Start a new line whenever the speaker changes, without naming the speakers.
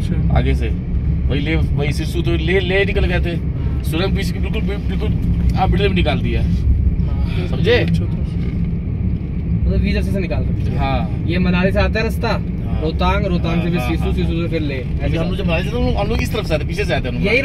अच्छा।
आगे से वही सिसु तो ले निकल गए थे, सुरंग पीछे बिल्कुल आप बिल्कुल निकाल दिया, समझे?
मतलब वीजर से निकाल सकते हैं।
हाँ,
ये मनाली से आता है रास्ता, रोहतांग से फिर सिसु से फिर ले,
हम लोग जब मनाली से हम लोग इस तरफ से आते, पीछे से आते हैं।